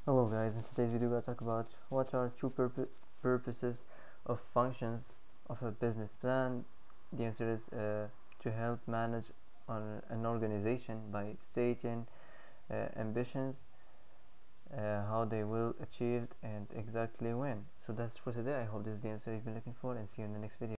Hello guys, in today's video we're going to talk about what are true purposes of functions of a business plan. The answer is to help manage an organization by stating ambitions, how they will achieved and exactly when. So that's for today. I hope this is the answer you've been looking for, and see you in the next video.